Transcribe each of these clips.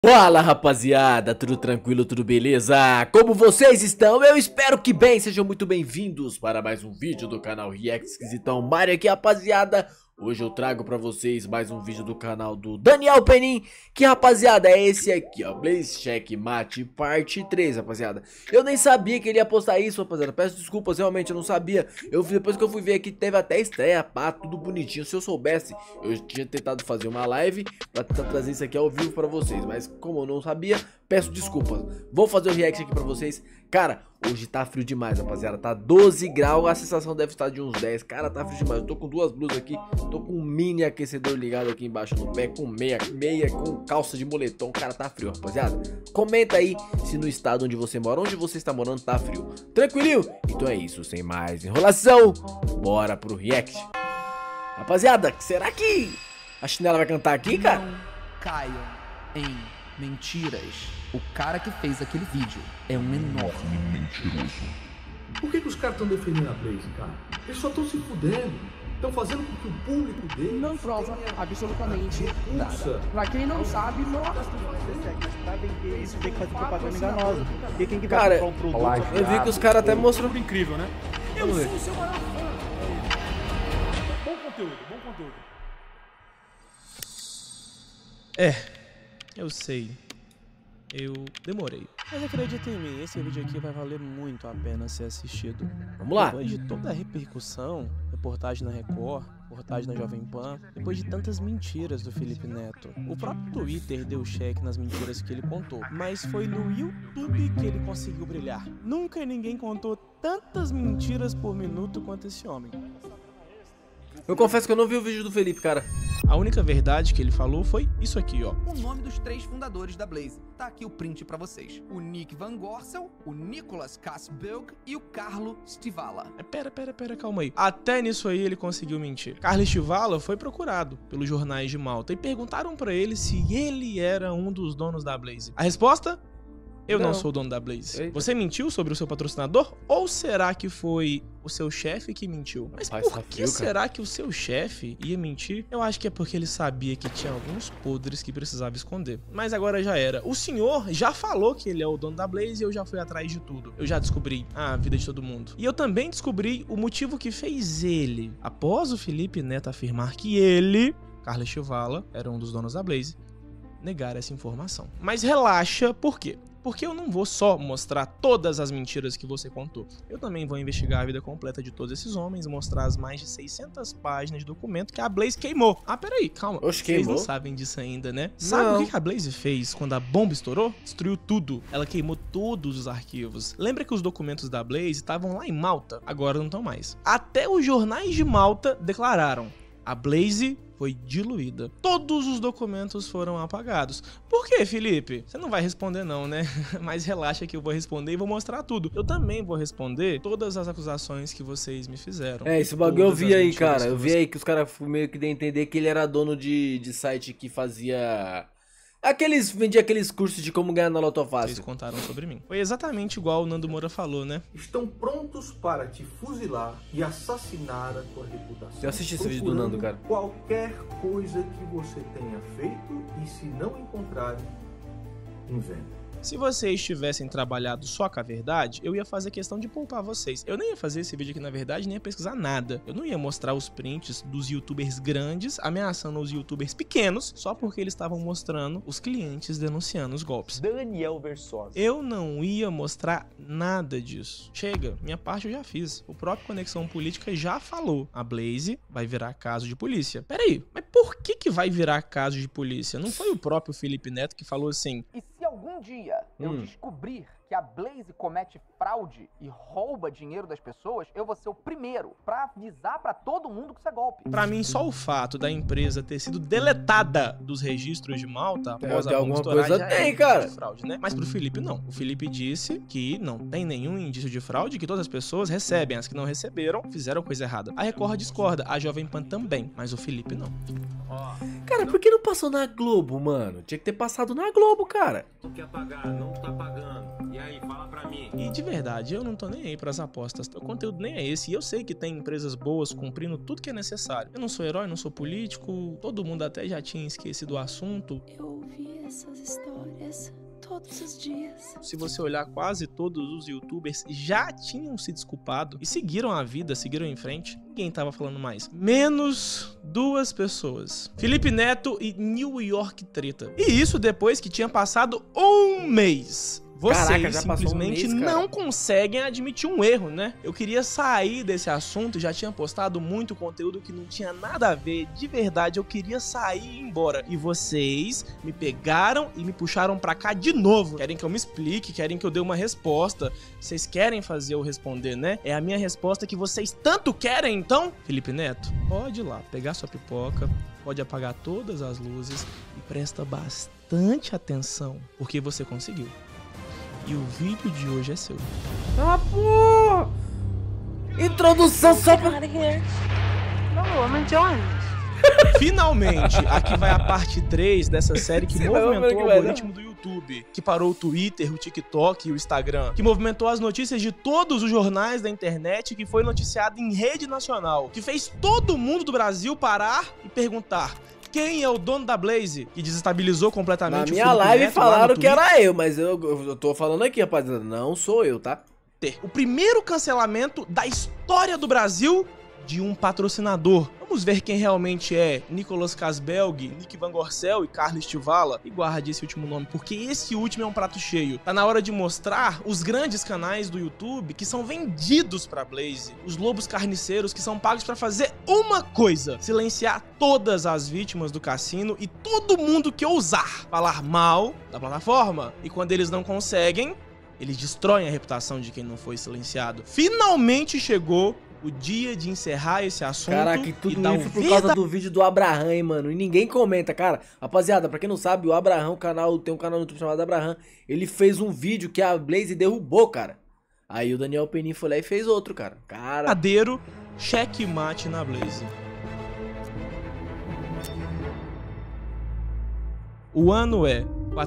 Fala rapaziada, tudo tranquilo, tudo beleza? Como vocês estão? Eu espero que bem, sejam muito bem-vindos para mais um vídeo do canal React Esquisitão Mario aqui, rapaziada. Hoje eu trago pra vocês mais um vídeo do canal do Daniel Penin, que rapaziada é esse aqui ó, Blaze Checkmate parte 3, rapaziada. Eu nem sabia que ele ia postar isso, rapaziada, peço desculpas, realmente eu não sabia. Depois que eu fui ver aqui, teve até estreia, pá, tudo bonitinho. Se eu soubesse, eu tinha tentado fazer uma live pra tentar trazer isso aqui ao vivo pra vocês, mas como eu não sabia, peço desculpas. Vou fazer o react aqui pra vocês. Cara, hoje tá frio demais, rapaziada, tá 12 graus, a sensação deve estar de uns 10, cara, tá frio demais. Eu tô com duas blusas aqui, tô com um mini aquecedor ligado aqui embaixo no pé, com meia com calça de moletom, cara, tá frio, rapaziada. Comenta aí se no estado onde você mora, onde você está morando, tá frio. Tranquilinho? Então é isso, sem mais enrolação, bora pro react. Rapaziada, será que a chinela vai cantar aqui, cara? Não caiam em mentiras. O cara que fez aquele vídeo é um enorme mentiroso. Por que os caras estão defendendo a Blaze, cara? Eles só estão se fudendo. Estão fazendo com que o público dele não prova absolutamente nada. Pra quem não sabe, nossa, pra vender isso tem que fazer propaganda enganosa. E quem que vai comprar um produto? Eu vi que os caras até mostrou. Incrível, né? Eu sou o seu maior fã. Bom conteúdo, bom conteúdo. Eu sei. Eu demorei. Mas acredita em mim, esse vídeo aqui vai valer muito a pena ser assistido. Vamos lá. Depois de toda a repercussão, reportagem na Record, reportagem na Jovem Pan, depois de tantas mentiras do Felipe Neto, o próprio Twitter deu cheque nas mentiras que ele contou. Mas foi no YouTube que ele conseguiu brilhar. Nunca ninguém contou tantas mentiras por minuto quanto esse homem. Eu confesso que eu não vi o vídeo do Felipe, cara. A única verdade que ele falou foi isso aqui, ó. O nome dos 3 fundadores da Blaze. Tá aqui o print pra vocês. O Nick Van Gorsel, o Nicholas Kassberg e o Carlo Stivala. Pera, calma aí. Até nisso aí ele conseguiu mentir. Carlo Stivala foi procurado pelos jornais de Malta e perguntaram pra ele se ele era um dos donos da Blaze. A resposta? Eu não sou o dono da Blaze. Eita. Você mentiu sobre o seu patrocinador? Ou será que foi o seu chefe que mentiu? Mas por que será que o seu chefe ia mentir? Eu acho que é porque ele sabia que tinha alguns podres que precisava esconder. Mas agora já era. O senhor já falou que ele é o dono da Blaze e eu já fui atrás de tudo. Eu já descobri a vida de todo mundo. E eu também descobri o motivo que fez ele, após o Felipe Neto afirmar que ele, Carlo Stivala, era um dos donos da Blaze, negar essa informação. Mas relaxa, por quê? Porque eu não vou só mostrar todas as mentiras que você contou. Eu também vou investigar a vida completa de todos esses homens, mostrar as mais de 600 páginas de documento que a Blaze queimou. Ah, peraí, calma. Oxe, Vocês queimou? não sabem disso ainda, né? Sabe o que a Blaze fez quando a bomba estourou? Destruiu tudo. Ela queimou todos os arquivos. Lembra que os documentos da Blaze estavam lá em Malta? Agora não estão mais. Até os jornais de Malta declararam: a Blaze foi diluída. Todos os documentos foram apagados. Por quê, Felipe? Você não vai responder não, né? Mas relaxa que eu vou responder e vou mostrar tudo. Eu também vou responder todas as acusações que vocês me fizeram. Esse bagulho eu vi aí, cara. Eu vi aí que os caras meio que deu a entender que ele era dono de site que fazia... vendia aqueles cursos de como ganhar na Loto Vocês Fácil. contaram sobre mim. Foi exatamente igual o Nando Moura falou, né? estão prontos para te fuzilar e assassinar a tua reputação. Eu assisti esse vídeo do Nando, cara. Qualquer coisa que você tenha feito e se não encontrarem, inventa. Se vocês tivessem trabalhado só com a verdade, eu ia fazer questão de poupar vocês. Eu nem ia fazer esse vídeo aqui na verdade, nem ia pesquisar nada. Eu não ia mostrar os prints dos youtubers grandes ameaçando os youtubers pequenos só porque eles estavam mostrando os clientes denunciando os golpes. Daniel Versosa. Eu não ia mostrar nada disso. Chega, minha parte eu já fiz. O próprio Conexão Política já falou. A Blaze vai virar caso de polícia. Peraí, mas por que vai virar caso de polícia? Não foi o próprio Felipe Neto que falou assim: E se algum dia eu descobrir que a Blaze comete fraude e rouba dinheiro das pessoas, eu vou ser o primeiro pra avisar pra todo mundo que isso é golpe. pra mim, só o fato da empresa ter sido deletada dos registros de Malta após Tem a bomba alguma estourar coisa já tem, é indício cara. de fraude, né? Mas pro Felipe, não. O Felipe disse que não tem nenhum indício de fraude, que todas as pessoas recebem. As que não receberam, fizeram coisa errada. A Record discorda, a Jovem Pan também, mas o Felipe não. Cara, por que não passou na Globo, mano? Tinha que ter passado na Globo, cara. Tu quer pagar, não tá pagando. E aí, fala pra mim. E de verdade, eu não tô nem aí pras apostas. O conteúdo nem é esse. E eu sei que tem empresas boas cumprindo tudo que é necessário. Eu não sou herói, não sou político. Todo mundo até já tinha esquecido o assunto. Eu ouvi essas histórias todos os dias. Se você olhar, quase todos os youtubers já tinham se desculpado e seguiram a vida, seguiram em frente. Ninguém tava falando mais. Menos 2 pessoas. Felipe Neto e New York Treta. E isso depois que tinha passado 1 mês. Vocês Caraca, já simplesmente passou um mês, não conseguem admitir um erro, né? Eu queria sair desse assunto, já tinha postado muito conteúdo que não tinha nada a ver, de verdade, eu queria sair e ir embora. E vocês me pegaram e me puxaram pra cá de novo. Querem que eu me explique, querem que eu dê uma resposta. Vocês querem fazer eu responder, né? É a minha resposta que vocês tanto querem, então? Felipe Neto, pode ir lá, pegar sua pipoca, pode apagar todas as luzes e presta bastante atenção, porque você conseguiu. E o vídeo de hoje é seu. Ah, pô! Introdução só pra... Finalmente, aqui vai a parte 3 dessa série que movimentou o algoritmo do YouTube, que parou o Twitter, o TikTok e o Instagram, que movimentou as notícias de todos os jornais da internet, que foi noticiado em rede nacional, que fez todo mundo do Brasil parar e perguntar: quem é o dono da Blaze? Que desestabilizou completamente o Felipe Neto. Na minha live falaram que era eu, mas eu tô falando aqui, rapaziada. Não sou eu, tá? O primeiro cancelamento da história do Brasil de um patrocinador. Vamos ver quem realmente é Nicolas Casbelg, Nick Van Gorsel e Carlos Stivala. E guarde esse último nome, porque esse último é um prato cheio. Tá na hora de mostrar os grandes canais do YouTube que são vendidos pra Blaze. Os lobos carniceiros que são pagos pra fazer uma coisa: silenciar todas as vítimas do cassino e todo mundo que ousar falar mal da plataforma. E quando eles não conseguem, eles destroem a reputação de quem não foi silenciado. Finalmente chegou o dia de encerrar esse assunto. Caraca, e tudo isso por causa do vídeo do Abraham, hein, mano. E ninguém comenta, cara. Rapaziada, pra quem não sabe, o Abraham, tem um canal no YouTube chamado Abraham. Ele fez um vídeo que a Blaze derrubou, cara. Aí o Daniel Penin foi lá e fez outro, cara. Verdadeiro checkmate na Blaze. O ano é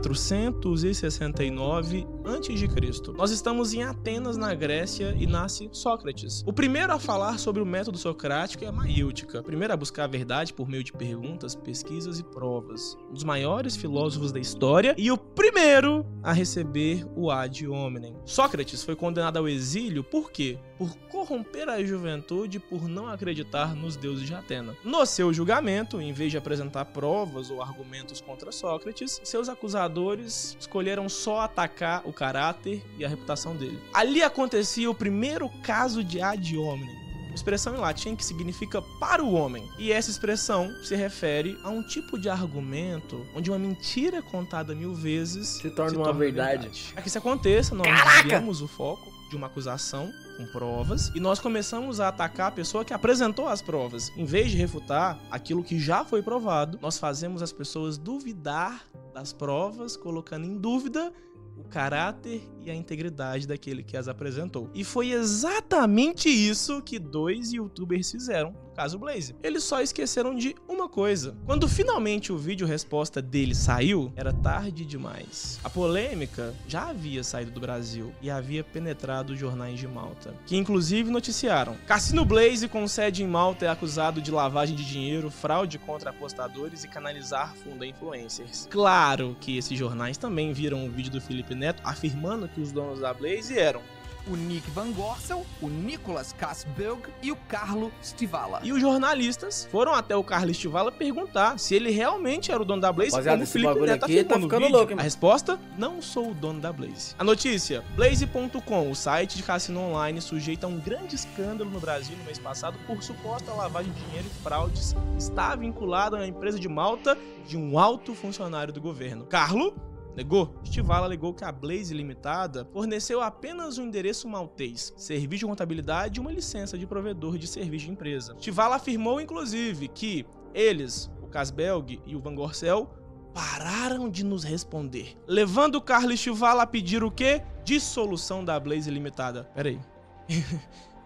469 a.C. Nós estamos em Atenas, na Grécia, e nasce Sócrates. O primeiro a falar sobre o método socrático é a maêutica. O primeiro a buscar a verdade por meio de perguntas, pesquisas e provas. Um dos maiores filósofos da história e o primeiro a receber o ad hominem. Sócrates foi condenado ao exílio por quê? Por corromper a juventude por não acreditar nos deuses de Atena. No seu julgamento, em vez de apresentar provas ou argumentos contra Sócrates, seus acusadores escolheram só atacar o caráter e a reputação dele. Ali acontecia o primeiro caso de ad hominem, expressão em latim que significa para o homem. E essa expressão se refere a um tipo de argumento onde uma mentira contada 1000 vezes se torna uma verdade. Para que isso aconteça, nós desviamos o foco de uma acusação com provas e nós começamos a atacar a pessoa que apresentou as provas. Em vez de refutar aquilo que já foi provado, nós fazemos as pessoas duvidar das provas, colocando em dúvida o caráter e a integridade daquele que as apresentou. E foi exatamente isso que 2 youtubers fizeram no caso Blaze. Eles só esqueceram de uma coisa. Quando finalmente o vídeo resposta dele saiu, era tarde demais. A polêmica já havia saído do Brasil e havia penetrado os jornais de Malta, que inclusive noticiaram: Cassino Blaze com sede em Malta é acusado de lavagem de dinheiro, fraude contra apostadores e canalizar fundo a influencers. Claro que esses jornais também viram o vídeo do Felipe Neto afirmando que os donos da Blaze eram o Nick Van Gorsel, o Nicolas Casbelg e o Carlos Stivala. E os jornalistas foram até o Carlos Stivala perguntar se ele realmente era o dono da Blaze, como o Felipe Neto afirmou no vídeo. Louco, a resposta: não sou o dono da Blaze. A notícia: Blaze.com, o site de cassino online sujeito a um grande escândalo no Brasil no mês passado por suposta lavagem de dinheiro e fraudes, está vinculado a uma empresa de Malta de um alto funcionário do governo. Carlos negou. Stivala alegou que a Blaze Limitada forneceu apenas um endereço maltês, serviço de contabilidade e uma licença de provedor de serviço de empresa. Stivala afirmou, inclusive, que eles, o Casbelg e o Van Gorsel, pararam de nos responder, levando o Carlos Stivala a pedir o quê? Dissolução da Blaze Limitada. Pera aí.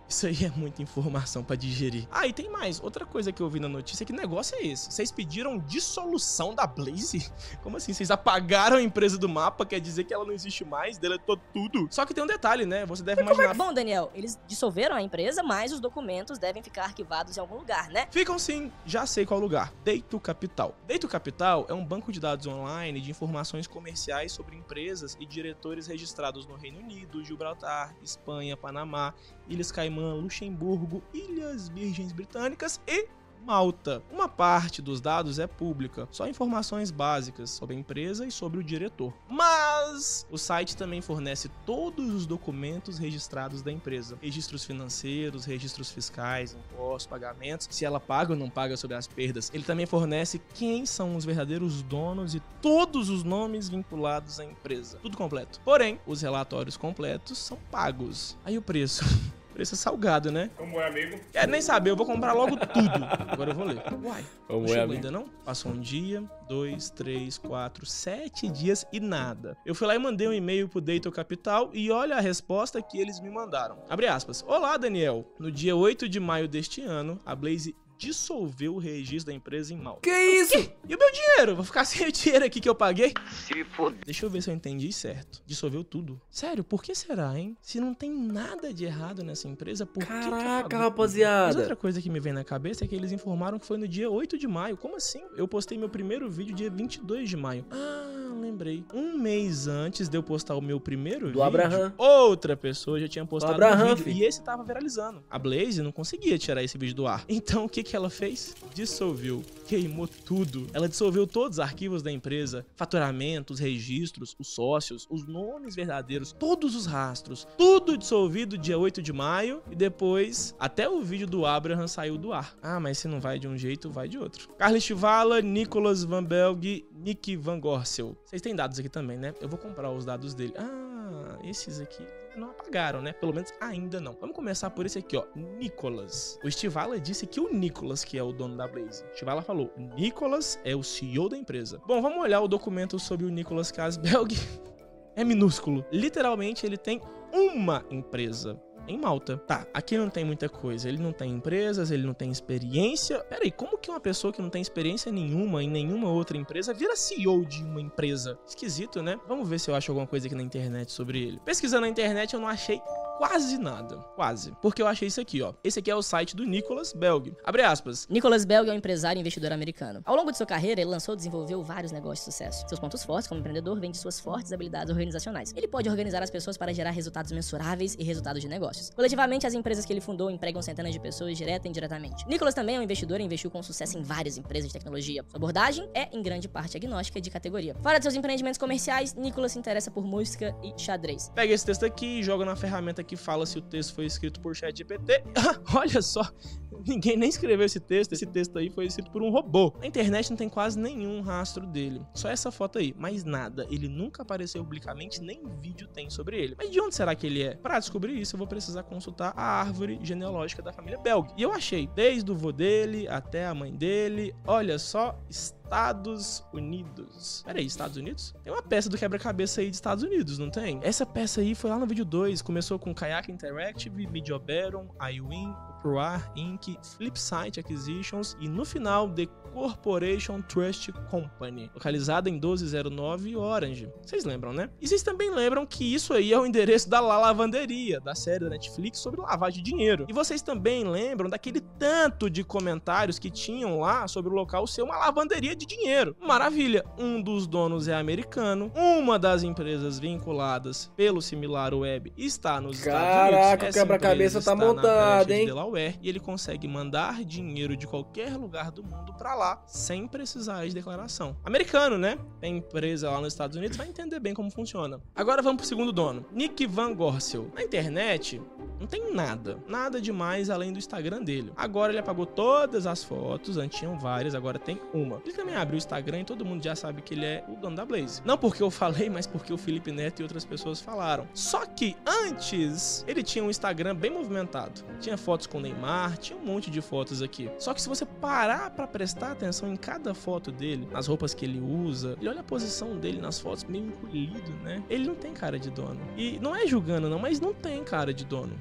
Isso aí é muita informação pra digerir. Ah, e tem mais. Outra coisa que eu vi na notícia, que negócio é esse? Vocês pediram dissolução da Blaze? Como assim? Vocês apagaram a empresa do mapa? Quer dizer que ela não existe mais? Deletou tudo? Só que tem um detalhe, né? Você deve imaginar... Bom, Daniel, eles dissolveram a empresa, mas os documentos devem ficar arquivados em algum lugar, né? Ficam sim. Já sei qual lugar. Data Capital. Data Capital é um banco de dados online de informações comerciais sobre empresas e diretores registrados no Reino Unido, Gibraltar, Espanha, Panamá, Ilhas Caimã, Luxemburgo, Ilhas Virgens Britânicas e Malta. Uma parte dos dados é pública, só informações básicas sobre a empresa e sobre o diretor. Mas o site também fornece todos os documentos registrados da empresa. Registros financeiros, registros fiscais, impostos, pagamentos, se ela paga ou não paga sobre as perdas. Ele também fornece quem são os verdadeiros donos e todos os nomes vinculados à empresa. Tudo completo. Porém, os relatórios completos são pagos. Aí o preço... Preço salgado, né? Como é, amigo? Quero nem saber, eu vou comprar logo tudo. Agora eu vou ler. Uai, Como não é, chegou amigo? ainda não? Passou um dia, 2, 3, 4, 7 dias e nada. Eu fui lá e mandei um e-mail pro Data Capital e olha a resposta que eles me mandaram. Abre aspas. Olá, Daniel. No dia 8 de maio deste ano, a Blaze dissolveu o registro da empresa em Malta. Que isso? E o meu dinheiro? Vou ficar sem o dinheiro aqui que eu paguei? Se foder. Deixa eu ver se eu entendi certo. Dissolveu tudo. Sério, por que será, hein? Se não tem nada de errado nessa empresa, por que Caraca, apagou? Mas rapaziada. outra coisa que me vem na cabeça é que eles informaram que foi no dia 8 de maio. Como assim? Eu postei meu primeiro vídeo dia 22 de maio. Ah, lembrei. Um mês antes de eu postar o meu primeiro vídeo, Abraham. outra pessoa já tinha postado Abraham, um vídeo filho. e esse tava viralizando. A Blaze não conseguia tirar esse vídeo do ar. Então o que ela fez? Dissolveu. Queimou tudo. Ela dissolveu todos os arquivos da empresa, faturamento, os registros, os sócios, os nomes verdadeiros, todos os rastros. Tudo dissolvido dia 8 de maio e depois até o vídeo do Abraham saiu do ar. Ah, mas se não vai de um jeito, vai de outro. Carlos Chivala, Nicolas Van Belg, Nick Van Gorsel. Vocês têm dados aqui também, né? Eu vou comprar os dados dele. Ah, esses aqui não apagaram, né? Pelo menos ainda não. Vamos começar por esse aqui, ó. Nicolas. O Stivala disse que o Nicolas que é o dono da Blaze. O Stivala falou, Nicolas é o CEO da empresa. Bom, vamos olhar o documento sobre o Nicolas Kasbelg. É minúsculo. Literalmente, ele tem uma empresa em Malta. Tá, aqui não tem muita coisa. Ele não tem empresas, ele não tem experiência. Pera aí, como que uma pessoa que não tem experiência nenhuma em nenhuma outra empresa vira CEO de uma empresa? Esquisito, né? Vamos ver se eu acho alguma coisa aqui na internet sobre ele. Pesquisando na internet, eu não achei quase nada. Quase. Porque eu achei isso aqui, ó. Esse aqui é o site do Nicolas Belg. Abre aspas. Nicolas Belg é um empresário e investidor americano. Ao longo de sua carreira, ele lançou e desenvolveu vários negócios de sucesso. Seus pontos fortes como empreendedor vêm de suas fortes habilidades organizacionais. Ele pode organizar as pessoas para gerar resultados mensuráveis e resultados de negócios. Coletivamente, as empresas que ele fundou empregam centenas de pessoas direta e indiretamente. Nicolas também é um investidor e investiu com sucesso em várias empresas de tecnologia. Sua abordagem é, em grande parte, agnóstica e de categoria. Fora de seus empreendimentos comerciais, Nicolas se interessa por música e xadrez. Pega esse texto aqui e joga na ferramenta que fala se o texto foi escrito por ChatGPT. Olha só, ninguém nem escreveu esse texto aí foi escrito por um robô. Na internet não tem quase nenhum rastro dele, só essa foto aí, mais nada. Ele nunca apareceu publicamente, nem vídeo tem sobre ele. Mas de onde será que ele é? Para descobrir isso, eu vou precisar consultar a árvore genealógica da família Belg. E eu achei, desde o vô dele até a mãe dele, olha só, Estados Unidos. Pera aí, Estados Unidos? Tem uma peça do quebra-cabeça aí de Estados Unidos, não tem? Essa peça aí foi lá no vídeo 2, começou com Kayak Interactive, Mediobaron, iWin, Proar Inc., Flipside Acquisitions e no final The Corporation Trust Company, localizada em 1209 Orange. Vocês lembram, né? E vocês também lembram que isso aí é o endereço da La Lavanderia, da série da Netflix sobre lavagem de dinheiro. E vocês também lembram daquele tanto de comentários que tinham lá sobre o local ser uma lavanderia de dinheiro. Maravilha! Um dos donos é americano, uma das empresas vinculadas pelo SimilarWeb está nos Estados Unidos. Caraca, o quebra-cabeça tá montado, hein? E ele consegue mandar dinheiro de qualquer lugar do mundo pra lá, sem precisar de declaração. Americano, né? Tem empresa lá nos Estados Unidos, vai entender bem como funciona. Agora vamos pro segundo dono, Nick Van Gorsel. Na internet, não tem nada demais além do Instagram dele. Agora ele apagou todas as fotos, antes tinham várias, agora tem uma. Ele também abriu o Instagram e todo mundo já sabe que ele é o dono da Blaze. Não porque eu falei, mas porque o Felipe Neto e outras pessoas falaram. Só que antes, ele tinha um Instagram bem movimentado. Tinha fotos com o Neymar, tinha um monte de fotos aqui. Só que se você parar pra prestar atenção em cada foto dele, nas roupas que ele usa, ele olha a posição dele nas fotos, meio encolhido, né? Ele não tem cara de dono. E não é julgando não, mas não tem cara de dono.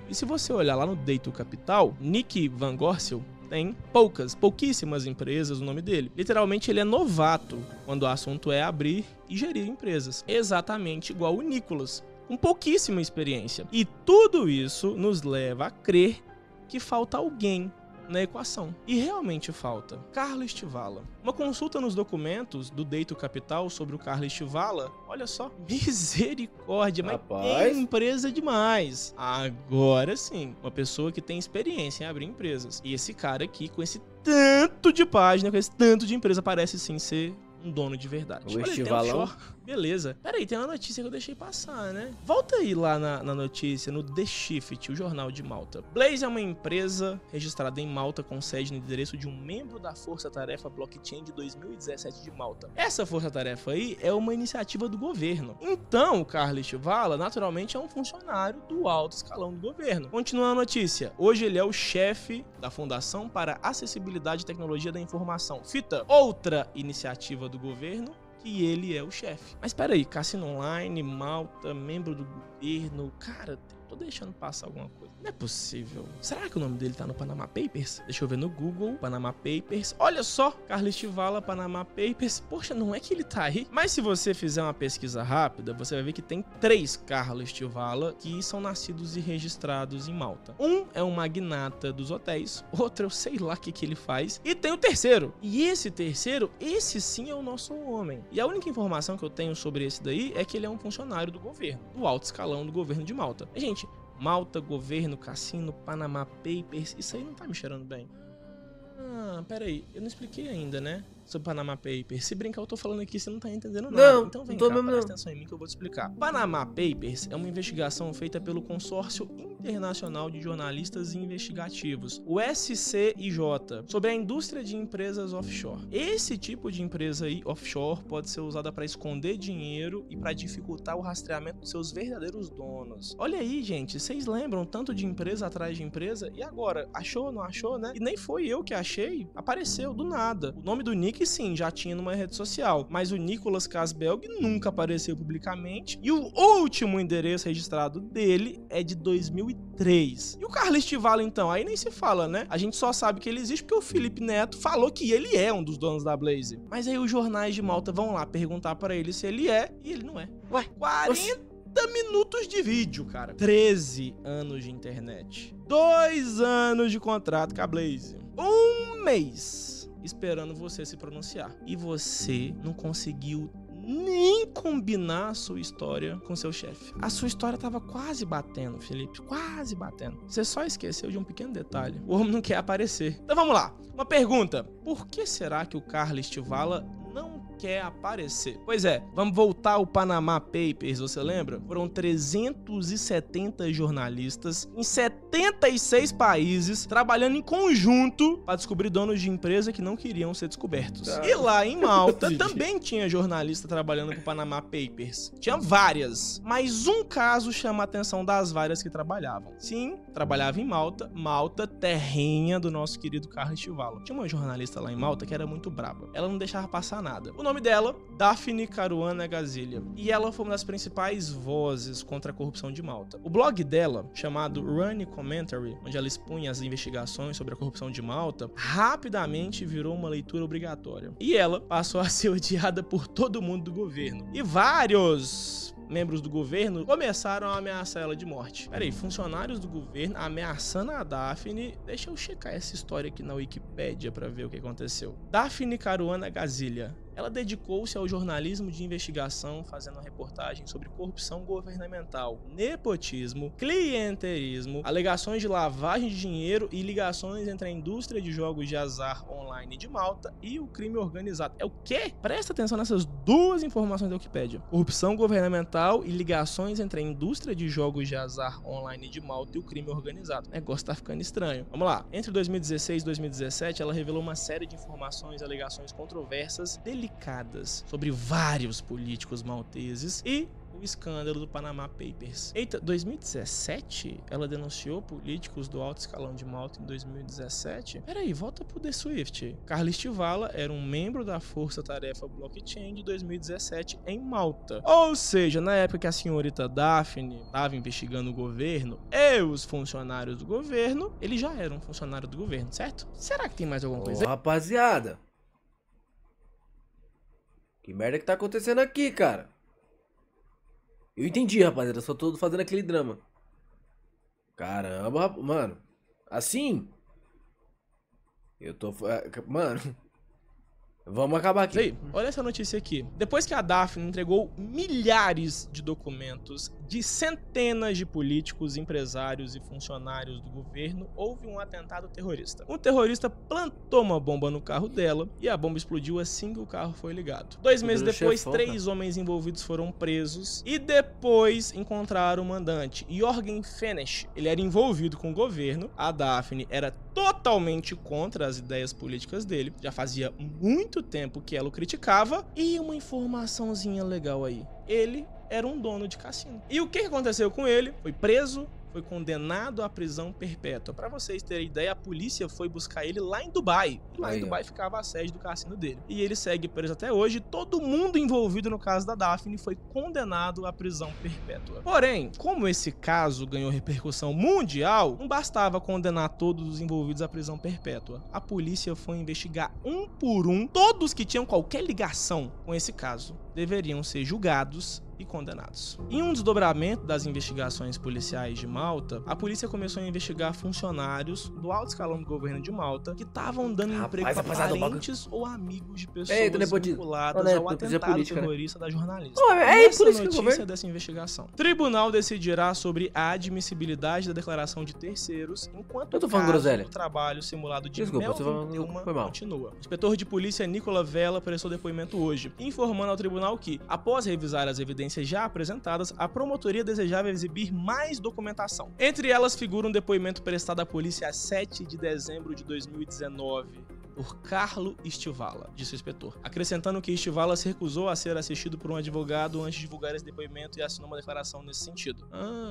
E se você olhar lá no Data Capital, Nick Van Gorsel tem pouquíssimas empresas no nome dele. Literalmente ele é novato quando o assunto é abrir e gerir empresas. Exatamente igual o Nicolas, com pouquíssima experiência. E tudo isso nos leva a crer que falta alguém na equação. E realmente falta. Carlos Estivala. Uma consulta nos documentos do Data Capital sobre o Carlos Estivala, olha só, misericórdia, mas tem empresa demais. Agora sim, uma pessoa que tem experiência em abrir empresas. E esse cara aqui, com esse tanto de página, com esse tanto de empresa, parece sim ser um dono de verdade. O Estivalão. Beleza. Peraí, tem uma notícia que eu deixei passar, né? Volta aí lá na notícia, no The Shift, o jornal de Malta. Blaze é uma empresa registrada em Malta com sede no endereço de um membro da Força Tarefa Blockchain de 2017 de Malta. Essa Força Tarefa aí é uma iniciativa do governo. Então, o Carlos Estivala, naturalmente, é um funcionário do alto escalão do governo. Continuando a notícia. Hoje ele é o chefe da Fundação para Acessibilidade e Tecnologia da Informação. FITA, outra iniciativa do governo, que ele é o chefe. Mas peraí, cassino online, Malta, membro do governo, cara, tô deixando passar alguma coisa. Não é possível. Será que o nome dele tá no Panama Papers? Deixa eu ver no Google, Panama Papers. Olha só, Carlos Estivala, Panama Papers. Poxa, não é que ele tá aí? Mas se você fizer uma pesquisa rápida, você vai ver que tem 3 Carlos Estivala que são nascidos e registrados em Malta. Um é um magnata dos hotéis, outro eu sei lá o que ele faz, e tem o terceiro. E esse terceiro, esse sim é o nosso homem. E a única informação que eu tenho sobre esse daí é que ele é um funcionário do governo, do alto escalão do governo de Malta. E, gente, Malta, governo, cassino, Panama Papers, isso aí não tá me cheirando bem. Ah, peraí, eu não expliquei ainda, né? Sobre Panama Papers. Se brincar, eu tô falando aqui, você não tá entendendo nada. Não, então vem cá, presta atenção em mim que eu vou te explicar. Panama Papers é uma investigação feita pelo Consórcio Internacional de Jornalistas Investigativos, o SCIJ, sobre a indústria de empresas offshore. Esse tipo de empresa aí, offshore, pode ser usada para esconder dinheiro e para dificultar o rastreamento dos seus verdadeiros donos. Olha aí, gente, vocês lembram tanto de empresa atrás de empresa? E agora? Achou, não achou, né? E nem foi eu que achei, apareceu do nada. O nome do Nick, sim, já tinha numa rede social, mas o Nicolas Casbelg nunca apareceu publicamente e o último endereço registrado dele é de 2003. E o Carlos Estivala, então, aí nem se fala, né? A gente só sabe que ele existe porque o Felipe Neto falou que ele é um dos donos da Blaze. Mas aí os jornais de Malta vão lá perguntar pra ele se ele é, e ele não é. Ué, 40 minutos de vídeo, cara. 13 anos de internet. 2 anos de contrato com a Blaze. 1 mês esperando você se pronunciar. E você não conseguiu nem combinar a sua história com seu chefe. A sua história tava quase batendo, Felipe. Quase batendo. Você só esqueceu de um pequeno detalhe. O homem não quer aparecer. Então vamos lá. Uma pergunta. Por que será que o Carlos Estivala não quer aparecer? Pois é, vamos voltar ao Panama Papers, você lembra? Foram 370 jornalistas em 76 países trabalhando em conjunto para descobrir donos de empresa que não queriam ser descobertos. E lá em Malta também tinha jornalista trabalhando com o Panama Papers. Tinha várias, mas um caso chama a atenção das várias que trabalhavam. Sim, trabalhava em Malta, Malta, terrinha do nosso querido Carlos Estivala. Tinha uma jornalista lá em Malta que era muito braba. Ela não deixava passar nada. O nome dela, Daphne Caruana Gazilha. E ela foi uma das principais vozes contra a corrupção de Malta. O blog dela, chamado Runny Commentary, onde ela expunha as investigações sobre a corrupção de Malta, rapidamente virou uma leitura obrigatória. E ela passou a ser odiada por todo mundo do governo. E vários membros do governo começaram a ameaçar ela de morte. Peraí, funcionários do governo ameaçando a Daphne. Deixa eu checar essa história aqui na Wikipédia pra ver o que aconteceu. Daphne Caruana Gazilha. Ela dedicou-se ao jornalismo de investigação, fazendo reportagens sobre corrupção governamental, nepotismo, clientelismo, alegações de lavagem de dinheiro e ligações entre a indústria de jogos de azar online de Malta e o crime organizado. É o quê? Presta atenção nessas duas informações da Wikipédia. Corrupção governamental e ligações entre a indústria de jogos de azar online de Malta e o crime organizado. O negócio tá ficando estranho. Vamos lá. Entre 2016 e 2017, ela revelou uma série de informações e alegações controversas, delicadas, sobre vários políticos malteses e o escândalo do Panama Papers. Eita, 2017? Ela denunciou políticos do alto escalão de Malta em 2017? Peraí, volta pro The Swift. Carla Estivala era um membro da Força Tarefa Blockchain de 2017 em Malta. Ou seja, na época que a senhorita Daphne estava investigando o governo e os funcionários do governo, ele já era um funcionário do governo, certo? Será que tem mais alguma coisa? Rapaziada, que merda que tá acontecendo aqui, cara? Eu entendi, rapaziada, só tô fazendo aquele drama. Caramba, mano. Assim? Eu tô... Mano... Vamos acabar aqui. Aí, olha essa notícia aqui. Depois que a Daphne entregou milhares de documentos de centenas de políticos, empresários e funcionários do governo, houve um atentado terrorista. Um terrorista plantou uma bomba no carro dela e a bomba explodiu assim que o carro foi ligado. 2 meses depois, 3 homens envolvidos foram presos e depois encontraram o mandante, Jorgen Fenech. Ele era envolvido com o governo. A Daphne era totalmente contra as ideias políticas dele. Já fazia muito tempo que ela o criticava. E uma informaçãozinha legal aí. Ele era um dono de cassino. E o que aconteceu com ele? Foi preso, foi condenado à prisão perpétua. Pra vocês terem ideia, a polícia foi buscar ele lá em Dubai. E lá em Dubai ficava a sede do cassino dele. E ele segue preso até hoje. Todo mundo envolvido no caso da Daphne foi condenado à prisão perpétua. Porém, como esse caso ganhou repercussão mundial, não bastava condenar todos os envolvidos à prisão perpétua. A polícia foi investigar um por um. Todos que tinham qualquer ligação com esse caso deveriam ser julgados e condenados. Em um desdobramento das investigações policiais de Malta, a polícia começou a investigar funcionários do alto escalão do governo de Malta que estavam dando emprego para parentes ou amigos de pessoas vinculadas ao atentado terrorista da jornalista. Essa notícia dessa investigação. O tribunal decidirá sobre a admissibilidade da declaração de terceiros enquanto o caso do trabalho simulado de Melvin Tillman continua. O inspetor de polícia Nicola Vela prestou depoimento hoje, informando ao tribunal que, após revisar as evidências já apresentadas, a promotoria desejava exibir mais documentação. Entre elas figura um depoimento prestado à polícia a 7 de dezembro de 2019 por Carlo Estivala, disse o inspetor, acrescentando que Estivala se recusou a ser assistido por um advogado antes de divulgar esse depoimento e assinou uma declaração nesse sentido.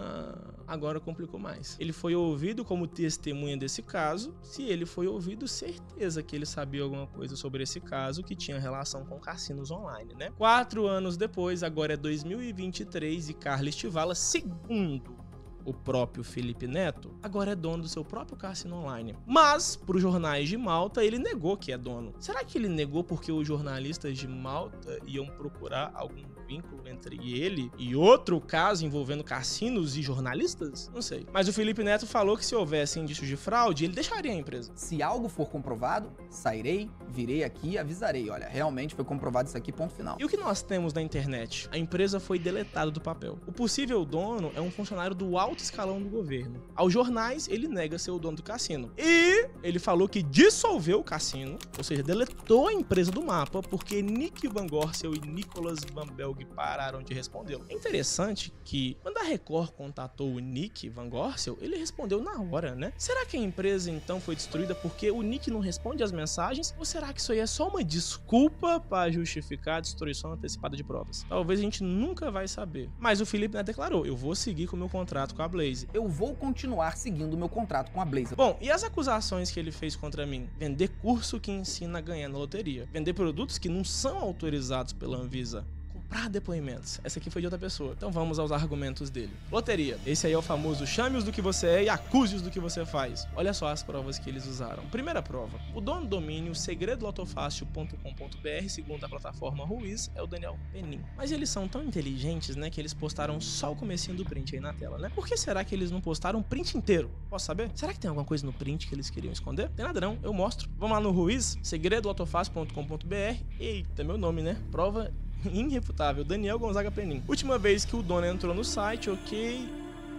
Agora complicou mais. Ele foi ouvido como testemunha desse caso. Se ele foi ouvido, certeza que ele sabia alguma coisa sobre esse caso que tinha relação com cassinos online, né? 4 anos depois, agora é 2023 e Carlo Estivala, segundo o próprio Felipe Neto, agora é dono do seu próprio cassino online. Mas, para os jornais de Malta, ele negou que é dono. Será que ele negou porque os jornalistas de Malta iam procurar algum vínculo entre ele e outro caso envolvendo cassinos e jornalistas? Não sei. Mas o Felipe Neto falou que se houvesse indícios de fraude, ele deixaria a empresa. Se algo for comprovado, sairei, virei aqui e avisarei. Olha, realmente foi comprovado isso aqui, ponto final. E o que nós temos na internet? A empresa foi deletada do papel. O possível dono é um funcionário do alto escalão do governo. Aos jornais, ele nega ser o dono do cassino. E ele falou que dissolveu o cassino, ou seja, deletou a empresa do mapa, porque Nick Van Gorsel e Nicolas Van Belg pararam de respondê-lo. É interessante que, quando a Record contatou o Nick Van Gorsel, ele respondeu na hora, né? Será que a empresa, então, foi destruída porque o Nick não responde às mensagens? Ou será que isso aí é só uma desculpa para justificar a destruição antecipada de provas? Talvez a gente nunca vai saber. Mas o Felipe Neto declarou, eu vou seguir com o meu contrato com a Blaze. Eu vou continuar seguindo o meu contrato com a Blaze. Bom, e as acusações que ele fez contra mim? Vender curso que ensina a ganhar na loteria. Vender produtos que não são autorizados pela Anvisa. Comprar depoimentos. Essa aqui foi de outra pessoa. Então vamos aos argumentos dele. Loteria. Esse aí é o famoso chame-os do que você é e acuse-os do que você faz. Olha só as provas que eles usaram. Primeira prova. O dono do domínio segredolotofácil.com.br, segundo a plataforma Ruiz, é o Daniel Penin. Mas eles são tão inteligentes, né, que eles postaram só o comecinho do print aí na tela, né? Por que será que eles não postaram o print inteiro? Posso saber? Será que tem alguma coisa no print que eles queriam esconder? Tem nada não, eu mostro. Vamos lá no Ruiz, segredolotofácil.com.br. Eita, meu nome, né? Prova irrefutável, Daniel Gonzaga Penin. Última vez que o dono entrou no site, ok.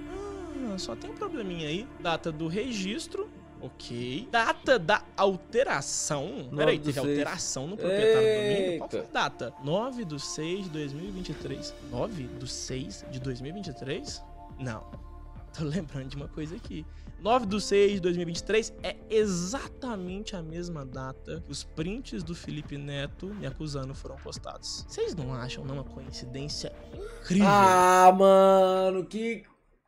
Só tem um probleminha aí. Data do registro, ok. Data da alteração. Peraí, teve alteração no proprietário do domínio? Qual foi a data? 9/6/2023. 9/6/2023? Não. Tô lembrando de uma coisa aqui. 9/6/2023 é exatamente a mesma data que os prints do Felipe Neto me acusando foram postados. Vocês não acham uma coincidência incrível? Ah, mano, que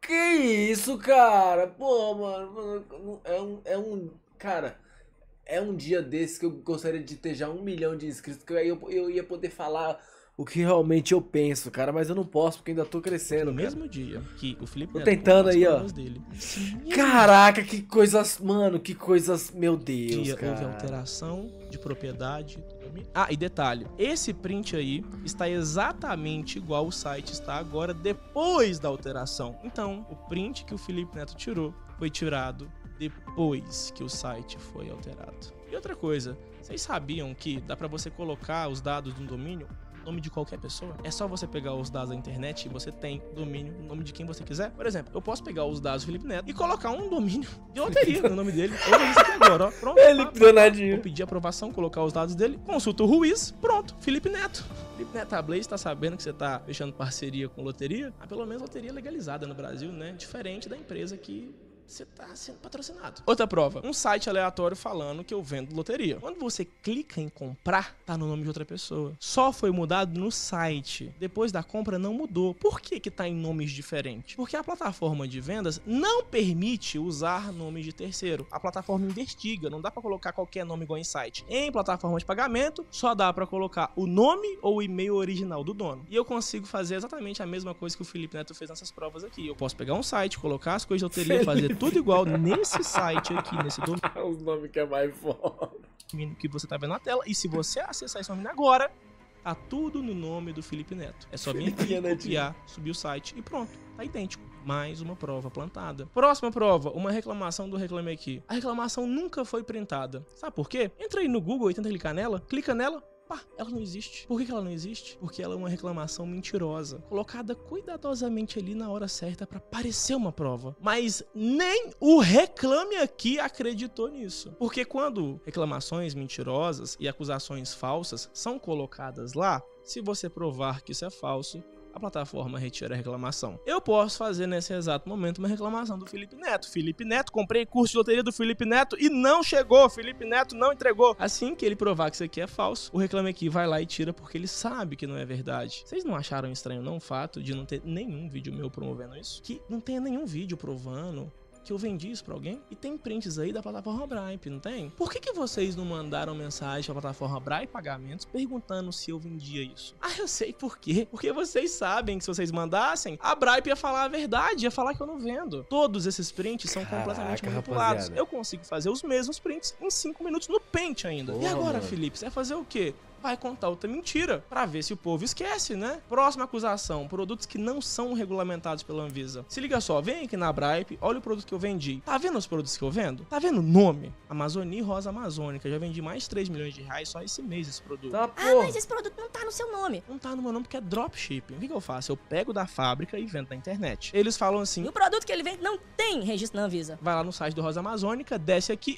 isso, cara? Pô, mano, cara, é um dia desse que eu gostaria de ter já 1 milhão de inscritos, que aí eu ia poder falar o que realmente eu penso, cara, mas eu não posso porque ainda tô crescendo, no mesmo dia que o Felipe Neto tentando aí, ó. Dele, caraca, que coisas, mano, que coisas, meu Deus, dia cara. Houve alteração de propriedade. Ah, e detalhe, esse print aí está exatamente igual o site está agora depois da alteração. Então, o print que o Felipe Neto tirou foi tirado depois que o site foi alterado. E outra coisa, vocês sabiam que dá pra você colocar os dados de um domínio nome de qualquer pessoa? É só você pegar os dados da internet e você tem domínio, o nome de quem você quiser. Por exemplo, eu posso pegar os dados do Felipe Neto e colocar um domínio de loteria no nome dele. Eu vou isso aqui agora, ó. Pronto. Vou pedir aprovação, colocar os dados dele, consulta o Ruiz, pronto, Felipe Neto. Felipe Neto, a Blaze tá sabendo que você tá fechando parceria com loteria? Ah, pelo menos loteria legalizada no Brasil, né? Diferente da empresa que você tá sendo patrocinado. Outra prova, um site aleatório falando que eu vendo loteria. Quando você clica em comprar, tá no nome de outra pessoa. Só foi mudado no site. Depois da compra não mudou. Por que que tá em nomes diferentes? Porque a plataforma de vendas não permite usar nomes de terceiro. A plataforma investiga, não dá pra colocar qualquer nome igual em site. Em plataforma de pagamento, só dá pra colocar o nome ou o e-mail original do dono. E eu consigo fazer exatamente a mesma coisa que o Felipe Neto fez nessas provas aqui. Eu posso pegar um site, colocar as coisas de loteria, fazer tudo igual nesse site aqui, nesse domínio. Os nomes que é mais foda. Que você tá vendo na tela. E se você acessar esse domínio agora, tá tudo no nome do Felipe Neto. É só vir aqui, copiar, subir o site e pronto. Tá idêntico. Mais uma prova plantada. Próxima prova, uma reclamação do Reclame Aqui. A reclamação nunca foi printada. Sabe por quê? Entra aí no Google e tenta clicar nela. Clica nela. Pá, ela não existe. Por que ela não existe? Porque ela é uma reclamação mentirosa, colocada cuidadosamente ali na hora certa pra parecer uma prova. Mas nem o Reclame Aqui acreditou nisso. Porque quando reclamações mentirosas e acusações falsas são colocadas lá, se você provar que isso é falso, a plataforma retira a reclamação. Eu posso fazer nesse exato momento uma reclamação do Felipe Neto. Felipe Neto, comprei curso de loteria do Felipe Neto e não chegou. Felipe Neto não entregou. Assim que ele provar que isso aqui é falso, o Reclame Aqui vai lá e tira porque ele sabe que não é verdade. Vocês não acharam estranho não o fato de não ter nenhum vídeo meu promovendo isso? Que não tenha nenhum vídeo provando que eu vendi isso pra alguém? E tem prints aí da plataforma Bripe, não tem? Por que vocês não mandaram mensagem pra plataforma Bripe Pagamentos perguntando se eu vendia isso? Ah, eu sei por quê. Porque vocês sabem que se vocês mandassem, a Bripe ia falar a verdade, ia falar que eu não vendo. Todos esses prints são completamente manipulados. Rapaziada. Eu consigo fazer os mesmos prints em 5 minutos no Paint ainda. E agora, Felipe, você vai fazer o quê? Vai contar outra mentira, pra ver se o povo esquece, né? Próxima acusação, produtos que não são regulamentados pela Anvisa. Se liga só, vem aqui na Bripe, olha o produto que eu vendi. Tá vendo os produtos que eu vendo? Tá vendo o nome? Amazonia Rosa Amazônica, já vendi mais de 3 milhões de reais só esse mês esse produto. Ah, mas esse produto não tá no seu nome. Não tá no meu nome porque é dropshipping. O que eu faço? Eu pego da fábrica e vendo na internet. Eles falam assim... E o produto que ele vende não tem registro na Anvisa. Vai lá no site do Rosa Amazônica, desce aqui.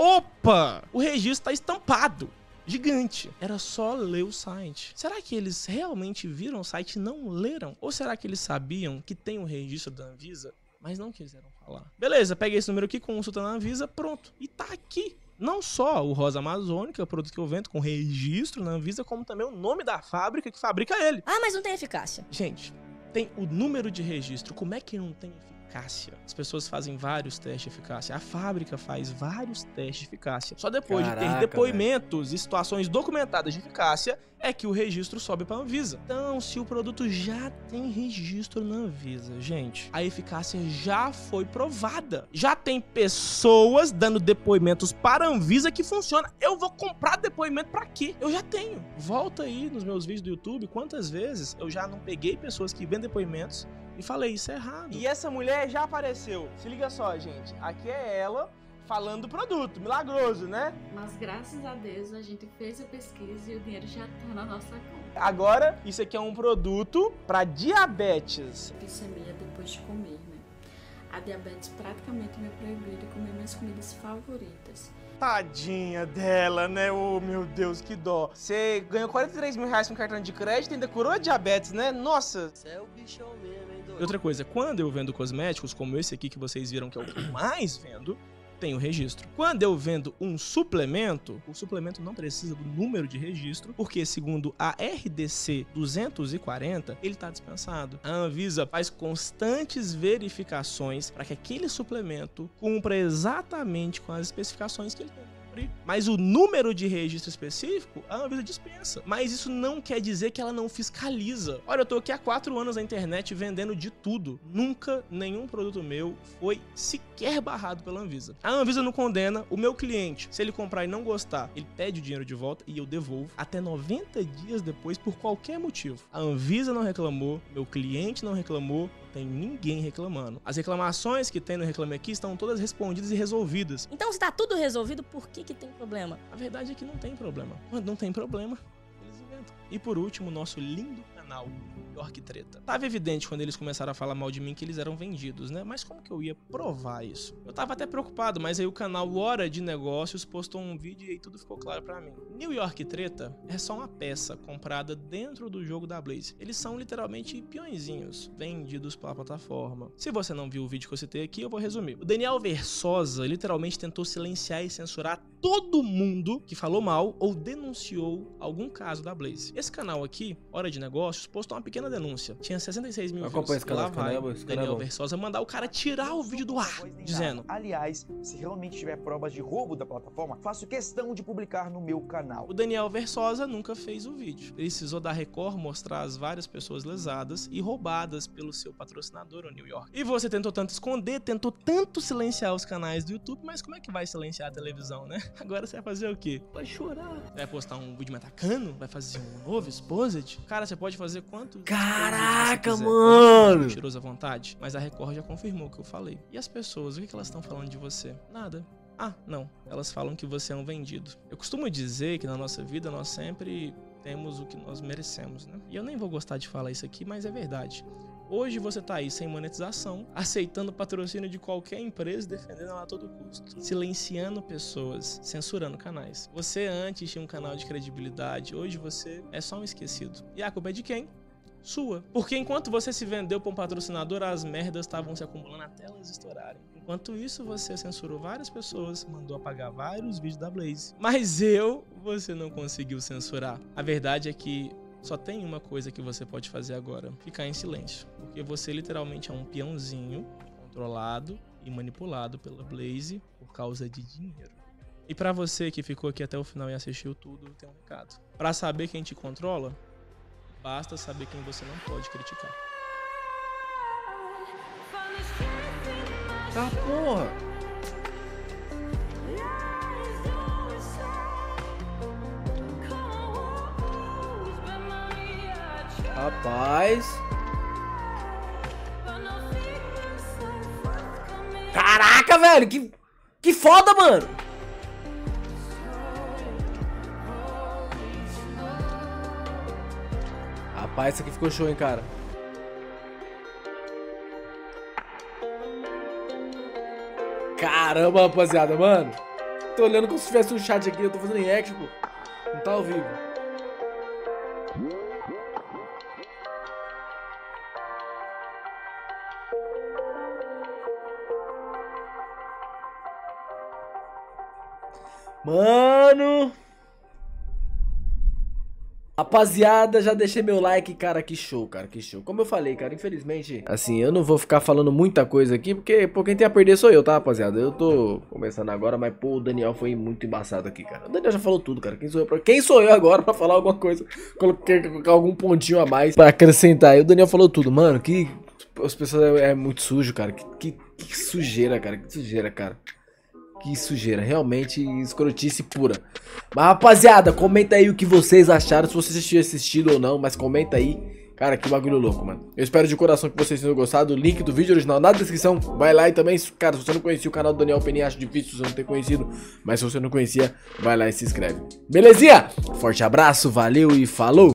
Opa! O registro tá estampado. Gigante. Era só ler o site. Será que eles realmente viram o site e não leram? Ou será que eles sabiam que tem um registro da Anvisa, mas não quiseram falar? Beleza, peguei esse número aqui, consulta na Anvisa, pronto. E tá aqui. Não só o Rosa Amazônica, o produto que eu vendo com registro na Anvisa, como também o nome da fábrica que fabrica ele. Ah, mas não tem eficácia. Gente, tem o número de registro. Como é que não tem eficácia? As pessoas fazem vários testes de eficácia. A fábrica faz vários testes de eficácia. Só depois de ter depoimentos e situações documentadas de eficácia é que o registro sobe para a Anvisa. Então, se o produto já tem registro na Anvisa, gente, a eficácia já foi provada. Já tem pessoas dando depoimentos para a Anvisa que funciona. Eu vou comprar depoimento para quê? Eu já tenho. Volta aí nos meus vídeos do YouTube, quantas vezes eu já não peguei pessoas que vendem depoimentos e falei, isso é errado. E essa mulher já apareceu. Se liga só, gente. Aqui é ela falando do produto. Milagroso, né? Mas graças a Deus a gente fez a pesquisa e o dinheiro já tá na nossa conta. Agora, isso aqui é um produto para diabetes. Glicemia depois de comer, né? A diabetes praticamente me proibiu de comer minhas comidas favoritas. Tadinha dela, né? Oh, meu Deus, que dó. Você ganhou 43 mil reais com cartão de crédito e ainda curou a diabetes, né? Nossa. Você é o bichão mesmo, hein? E outra coisa, quando eu vendo cosméticos, como esse aqui que vocês viram que é o que eu mais vendo, tem o registro. Quando eu vendo um suplemento, o suplemento não precisa do número de registro, porque segundo a RDC 240, ele está dispensado. A Anvisa faz constantes verificações para que aquele suplemento cumpra exatamente com as especificações que ele tem. Mas o número de registro específico, a Anvisa dispensa. Mas isso não quer dizer que ela não fiscaliza. Olha, eu tô aqui há 4 anos na internet vendendo de tudo. Nunca nenhum produto meu foi sequer barrado pela Anvisa. A Anvisa não condena o meu cliente. Se ele comprar e não gostar, ele pede o dinheiro de volta e eu devolvo até 90 dias depois por qualquer motivo. A Anvisa não reclamou, meu cliente não reclamou, tem ninguém reclamando. As reclamações que tem no Reclame Aqui estão todas respondidas e resolvidas. Então, se tá tudo resolvido, por que tem problema? A verdade é que não tem problema. Quando não tem problema, eles inventam. E por último, nosso lindo canal New York Treta. Tava evidente quando eles começaram a falar mal de mim que eles eram vendidos, né? Mas como que eu ia provar isso? Eu tava até preocupado, mas aí o canal Hora de Negócios postou um vídeo e aí tudo ficou claro pra mim. New York Treta é só uma peça comprada dentro do jogo da Blaze. Eles são literalmente peõezinhos vendidos pela plataforma. Se você não viu o vídeo que eu citei aqui, eu vou resumir. O Daniel Versosa literalmente tentou silenciar e censurar todo mundo que falou mal ou denunciou algum caso da Blaze. Esse canal aqui, Hora de Negócios, postou uma pequena denúncia. Tinha 66 mil views. Esse canal, lá vai Daniel Versosa mandar o cara tirar o vídeo do ar, dizendo: aliás, se realmente tiver provas de roubo da plataforma, faço questão de publicar no meu canal. O Daniel Versosa nunca fez o vídeo. Precisou da Record mostrar as várias pessoas lesadas e roubadas pelo seu patrocinador, o New York. E você tentou tanto esconder, tentou tanto silenciar os canais do YouTube, mas como é que vai silenciar a televisão, né? Agora você vai fazer o quê? Vai chorar. Vai postar um vídeo me atacando? Vai fazer um novo exposed? Cara, você pode fazer quantos? Caraca, mano! Mentiroso à vontade. Mas a Record já confirmou o que eu falei. E as pessoas, o que elas estão falando de você? Nada. Ah, não. Elas falam que você é um vendido. Eu costumo dizer que na nossa vida nós sempre temos o que nós merecemos, né? E eu nem vou gostar de falar isso aqui, mas é verdade. Hoje você tá aí sem monetização, aceitando patrocínio de qualquer empresa, defendendo ela a todo custo, silenciando pessoas, censurando canais. Você antes tinha um canal de credibilidade, hoje você é só um esquecido. E a culpa é de quem? Sua. Porque enquanto você se vendeu para um patrocinador, as merdas estavam se acumulando até elas estourarem. Enquanto isso, você censurou várias pessoas, mandou apagar vários vídeos da Blaze. Mas você não conseguiu censurar. A verdade é que só tem uma coisa que você pode fazer agora: ficar em silêncio. Porque você literalmente é um peãozinho controlado e manipulado pela Blaze por causa de dinheiro. E pra você que ficou aqui até o final e assistiu tudo, tem um recado. Pra saber quem te controla, basta saber quem você não pode criticar. Ah, porra! Rapaz. Caraca, velho, que foda, mano. Rapaz, isso aqui ficou show, hein, cara. Caramba, rapaziada, mano. Tô olhando como se tivesse um chat aqui, eu tô fazendo react, pô. Não tá ao vivo. Mano, rapaziada, já deixei meu like, cara, que show, cara, que show. Como eu falei, cara, infelizmente, assim, eu não vou ficar falando muita coisa aqui, porque quem tem a perder sou eu, tá, rapaziada? Eu tô começando agora, mas, pô, o Daniel foi muito embaçado aqui, cara. O Daniel já falou tudo, cara. Quem sou eu agora pra falar alguma coisa? Colocar algum pontinho a mais pra acrescentar. E o Daniel falou tudo, mano, que as pessoas é muito sujo, cara. Que sujeira, cara, que sujeira, cara. Que sujeira, realmente escrotice pura. Mas rapaziada, comenta aí o que vocês acharam, se vocês tinham assistido ou não, mas comenta aí. Cara, que bagulho louco, mano. Eu espero de coração que vocês tenham gostado. O link do vídeo original na descrição. Vai lá e também, cara, se você não conhecia o canal do Daniel Penin, acho difícil você não ter conhecido. Mas se você não conhecia, vai lá e se inscreve. Belezinha? Forte abraço, valeu e falou!